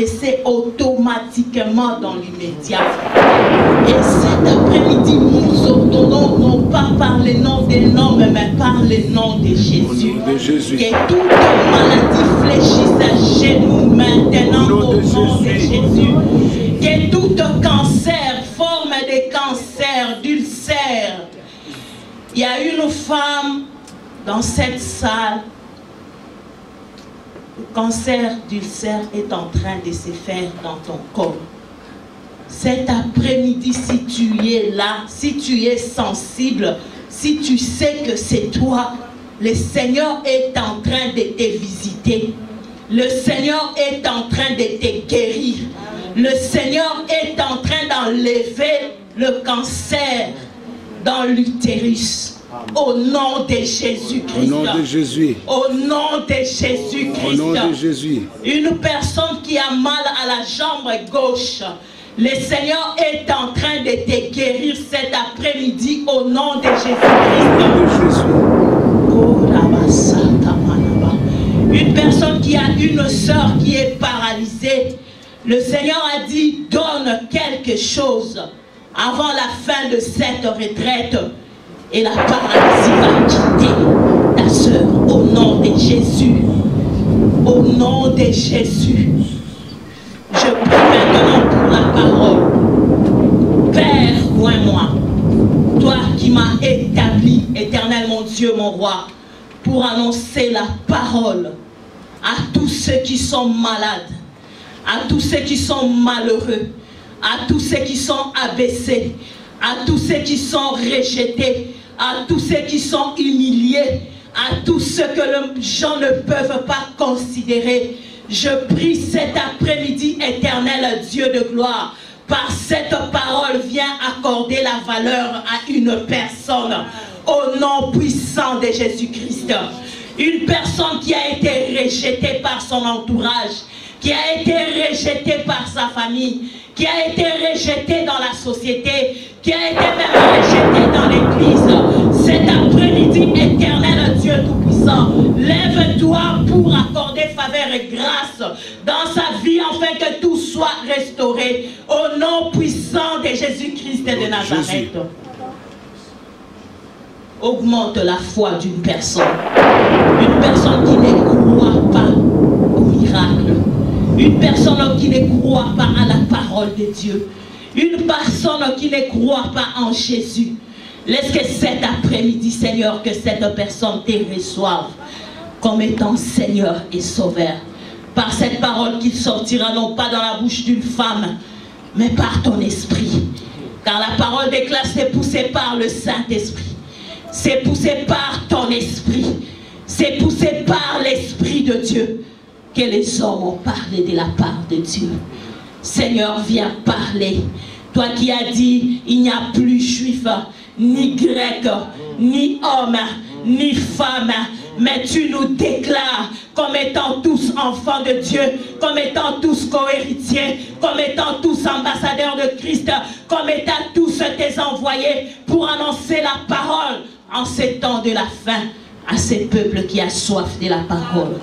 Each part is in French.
s'abaisser automatiquement dans l'immédiat. Et cet après-midi, nous ordonnons non pas par le nom des noms, mais par le nom de Jésus. Que toute maladie fléchisse à genoux maintenant au nom de Jésus. Que tout cancer, forme de cancer, d'ulcère. Il y a une femme dans cette salle. Le cancer d'ulcère est en train de se faire dans ton corps. Cet après-midi, si tu es là, si tu es sensible, si tu sais que c'est toi, le Seigneur est en train de te visiter. Le Seigneur est en train de te guérir. Le Seigneur est en train d'enlever le cancer dans l'utérus. Au nom de Jésus-Christ. Au nom de Jésus. Au nom de Jésus-Christ. Au nom de Jésus. Une personne qui a mal à la jambe gauche. Le Seigneur est en train de te guérir cet après-midi au nom de Jésus-Christ. Une personne qui a une sœur qui est paralysée. Le Seigneur a dit, donne quelque chose avant la fin de cette retraite. Et la paralysie va quitter ta sœur au nom de Jésus. Au nom de Jésus. Je prie maintenant pour la parole. Père, vois-moi. Toi qui m'as établi, éternel mon Dieu, mon roi, pour annoncer la parole à tous ceux qui sont malades, à tous ceux qui sont malheureux, à tous ceux qui sont abaissés, à tous ceux qui sont rejetés, à tous ceux qui sont humiliés, à tous ceux que les gens ne peuvent pas considérer. Je prie cet après-midi, éternel Dieu de gloire, par cette parole, viens accorder la valeur à une personne au nom puissant de Jésus-Christ. Une personne qui a été rejetée par son entourage, qui a été rejetée par sa famille, qui a été rejetée dans la société, qui a été même rejetée dans l'église. Cet après-midi, éternel Dieu Tout-Puissant, lève-toi pour accorder faveur et grâce dans sa vie, afin que tout soit restauré. Au nom puissant de Jésus-Christ de Nazareth. Augmente la foi d'une personne. Une personne qui ne croit pas au miracle. Une personne qui ne croit pas à la parole de Dieu. Une personne qui ne croit pas en Jésus. Laisse que cet après-midi, Seigneur, que cette personne te reçoive comme étant Seigneur et Sauveur. Par cette parole qui sortira non pas dans la bouche d'une femme, mais par ton esprit. Car la parole déclare, c'est poussé par le Saint-Esprit. C'est poussé par ton esprit. C'est poussé par l'Esprit de Dieu que les hommes ont parlé de la part de Dieu. Seigneur, viens parler. Toi qui as dit, il n'y a plus juif, ni grec, ni homme, ni femme, mais tu nous déclares comme étant tous enfants de Dieu, comme étant tous co-héritiers, comme étant tous ambassadeurs de Christ, comme étant tous tes envoyés pour annoncer la parole en ces temps de la fin à ces peuples qui a soif de la parole.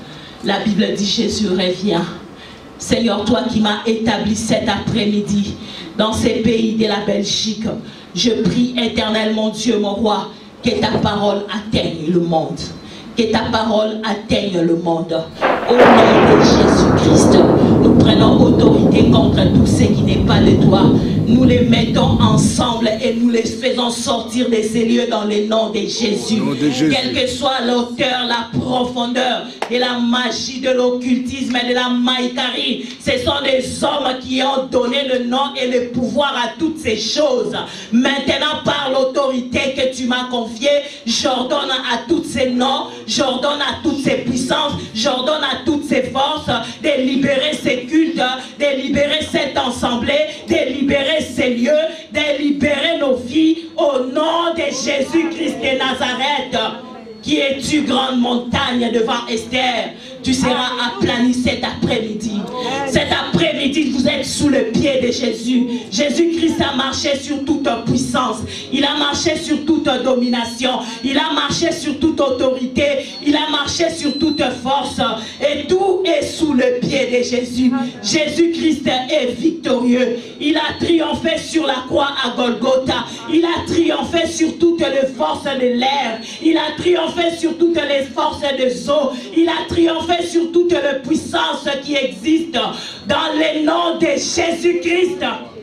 La Bible dit, Jésus revient. Seigneur, toi qui m'as établi cet après-midi dans ces pays de la Belgique, je prie éternel mon Dieu, mon roi, que ta parole atteigne le monde. Que ta parole atteigne le monde. Au nom de Jésus-Christ, nous prenons autorité contre tout ce qui n'est pas de toi. Nous les mettons ensemble et nous les faisons sortir de ces lieux dans le nom de Jésus. Quelle que soit l'auteur, la profondeur de la magie, de l'occultisme et de la maïkarie, ce sont des hommes qui ont donné le nom et le pouvoir à toutes ces choses. Maintenant, par l'autorité que tu m'as confiée, j'ordonne à tous ces noms, j'ordonne à toutes ces puissances, j'ordonne à toutes ces forces de libérer ces cultes, de libérer cette assemblée, de libérer ces lieux, de libérer nos vies au nom de Jésus-Christ de Nazareth. Qui es-tu, grande montagne devant Esther? tu seras aplani cet après-midi. Cet après-midi, vous êtes sous le pied de Jésus. Jésus-Christ a marché sur toute puissance. Il a marché sur toute domination. Il a marché sur toute autorité. Il a marché sur toute force. Et tout est sous le pied de Jésus. Jésus-Christ est victorieux. Il a triomphé sur la croix à Golgotha. Il a triomphé sur toutes les forces de l'air. Il a triomphé sur toutes les forces des eaux. Il a triomphé sur toutes les puissances qui existent dans le nom de Jésus-Christ.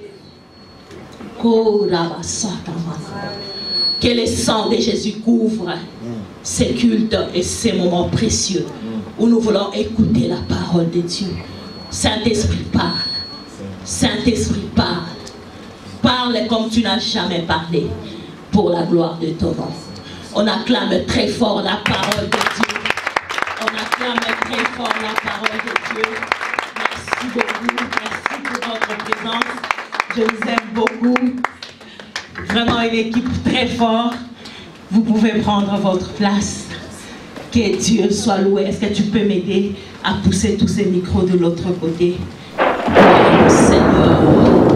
Que le sang de Jésus couvre ces cultes et ces moments précieux où nous voulons écouter la parole de Dieu. Saint-Esprit, parle. Saint-Esprit, parle. Parle comme tu n'as jamais parlé pour la gloire de ton nom. On acclame très fort la parole de Dieu. On acclame très fort la parole de Dieu. Merci beaucoup. Merci pour votre présence. Je vous aime beaucoup. Vraiment une équipe très forte. Vous pouvez prendre votre place. Que Dieu soit loué. Est-ce que tu peux m'aider à pousser tous ces micros de l'autre côté? Seigneur.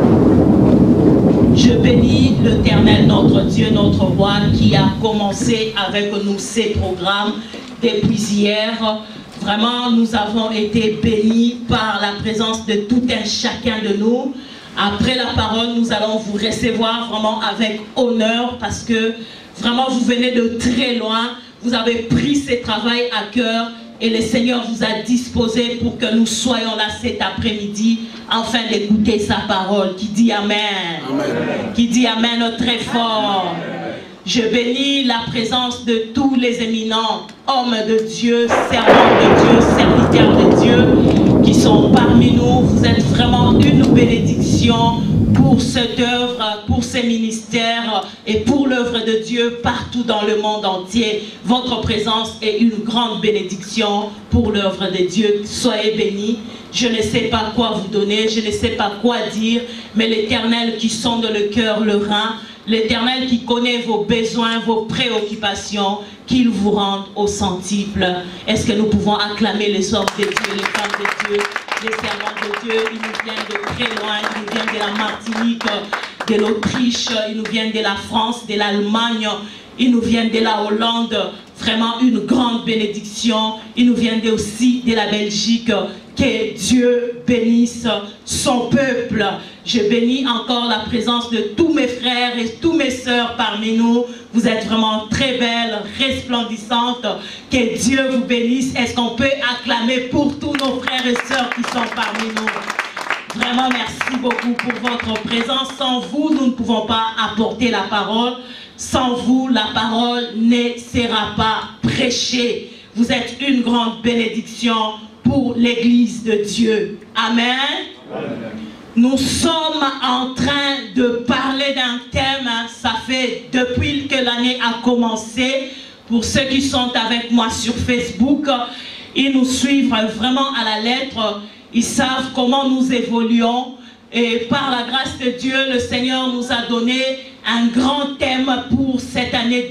Je bénis l'Éternel, notre Dieu, notre roi, qui a commencé avec nous ces programmes depuis hier. Vraiment, nous avons été bénis par la présence de tout un chacun de nous. Après la parole, nous allons vous recevoir vraiment avec honneur parce que vraiment, vous venez de très loin. Vous avez pris ce travail à cœur et le Seigneur vous a disposé pour que nous soyons là cet après-midi afin d'écouter sa parole qui dit Amen. Amen. Qui dit Amen très fort. Je bénis la présence de tous les éminents hommes de Dieu, servants de Dieu, serviteurs de Dieu qui sont parmi nous. Vous êtes vraiment une bénédiction pour cette œuvre, pour ces ministères et pour l'œuvre de Dieu partout dans le monde entier. Votre présence est une grande bénédiction pour l'œuvre de Dieu. Soyez bénis. Je ne sais pas quoi vous donner, je ne sais pas quoi dire, mais l'Éternel qui sonde le cœur, le rein, l'Éternel qui connaît vos besoins, vos préoccupations, qu'il vous rende au centuple. Est-ce que nous pouvons acclamer les hommes de Dieu, les femmes de Dieu, les servants de Dieu? Ils nous viennent de très loin, ils nous viennent de la Martinique, de l'Autriche, ils nous viennent de la France, de l'Allemagne, ils nous viennent de la Hollande. Vraiment une grande bénédiction. Ils nous viennent aussi de la Belgique. Que Dieu bénisse son peuple. Je bénis encore la présence de tous mes frères et tous mes sœurs parmi nous. Vous êtes vraiment très belles, resplendissantes. Que Dieu vous bénisse. Est-ce qu'on peut acclamer pour tous nos frères et sœurs qui sont parmi nous? Vraiment, merci beaucoup pour votre présence. Sans vous, nous ne pouvons pas apporter la parole. Sans vous, la parole ne sera pas prêchée. Vous êtes une grande bénédiction pour l'Église de Dieu. Amen. Amen. Nous sommes en train de parler d'un thème, ça fait depuis que l'année a commencé. Pour ceux qui sont avec moi sur Facebook, ils nous suivent vraiment à la lettre. Ils savent comment nous évoluons. Et par la grâce de Dieu, le Seigneur nous a donné un grand thème pour cette année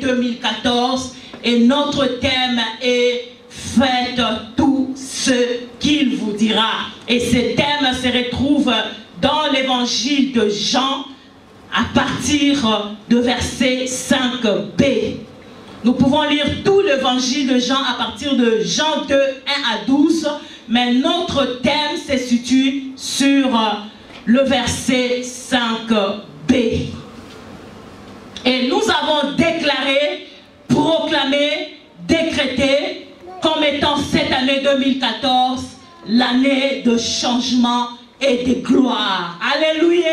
2014. Et notre thème est « Faites tout ce qu'il vous dira ». Et ce thème se retrouve dans l'évangile de Jean à partir de verset 5b. Nous pouvons lire tout l'évangile de Jean à partir de Jean 2, 1 à 12. Mais notre thème se situe sur le verset 5b. Et nous avons déclaré, proclamé, décrété comme étant cette année 2014 l'année de changement et de gloire. Alléluia!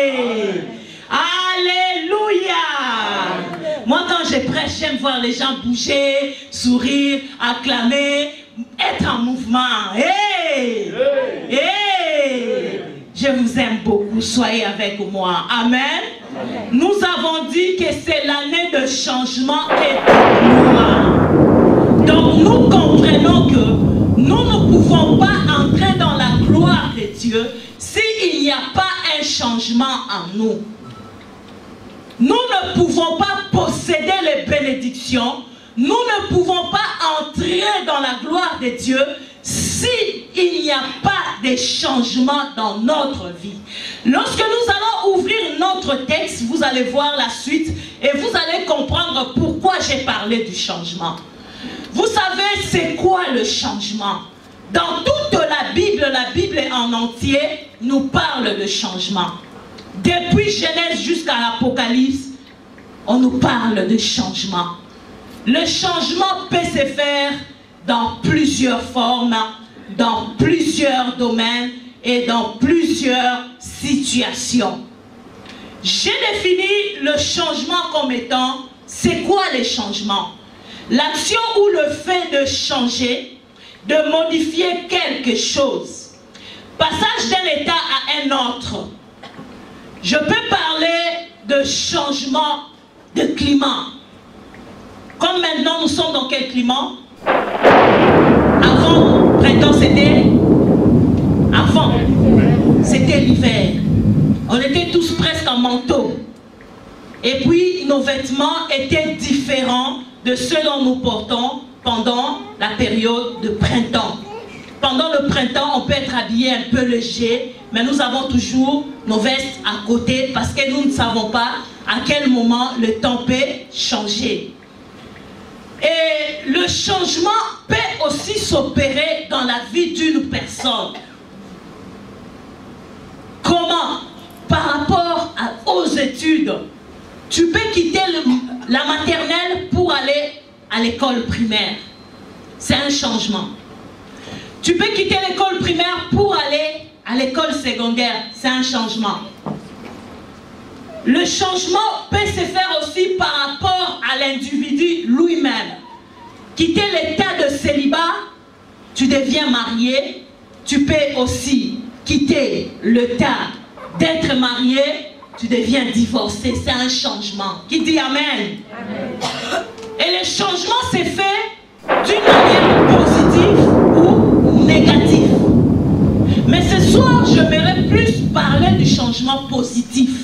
Alléluia! Moi, quand je prêche, j'aime voir les gens bouger, sourire, acclamer, être en mouvement. Hey! Hey! Je vous aime beaucoup. Soyez avec moi. Amen. Amen. Nous avons dit que c'est l'année de changement et de gloire. Donc nous comprenons que nous ne pouvons pas entrer dans la gloire de Dieu s'il n'y a pas un changement en nous. Nous ne pouvons pas posséder les bénédictions. Nous ne pouvons pas entrer dans la gloire de Dieu s'il n'y a pas de changement dans notre vie, lorsque nous allons ouvrir notre texte, vous allez voir la suite et vous allez comprendre pourquoi j'ai parlé du changement. Vous savez c'est quoi le changement? Dans toute la Bible en entier nous parle de changement. Depuis Genèse jusqu'à l'Apocalypse, on nous parle de changement. Le changement peut se faire dans plusieurs formes, dans plusieurs domaines et dans plusieurs situations. J'ai défini le changement comme étant, c'est quoi les changements? L'action ou le fait de changer, de modifier quelque chose. Passage d'un état à un autre. Je peux parler de changement de climat. Comme maintenant, nous sommes dans quel climat? Avant, printemps, c'était? Avant, c'était l'hiver. On était tous presque en manteau. Et puis, nos vêtements étaient différents de ceux dont nous portons pendant la période de printemps. Pendant le printemps, on peut être habillé un peu léger, mais nous avons toujours nos vestes à côté parce que nous ne savons pas à quel moment le temps peut changer. Et le changement peut aussi s'opérer dans la vie d'une personne. Comment? Par rapport aux études. Tu peux quitter la maternelle pour aller à l'école primaire. C'est un changement. Tu peux quitter l'école primaire pour aller à l'école secondaire. C'est un changement. Le changement peut se faire aussi par rapport à l'individu lui-même. Quitter l'état de célibat, tu deviens marié. Tu peux aussi quitter l'état d'être marié, tu deviens divorcé. C'est un changement. Qui dit Amen? Amen. Et le changement s'est fait d'une manière positive ou négative. Mais ce soir, j'aimerais plus parler du changement positif.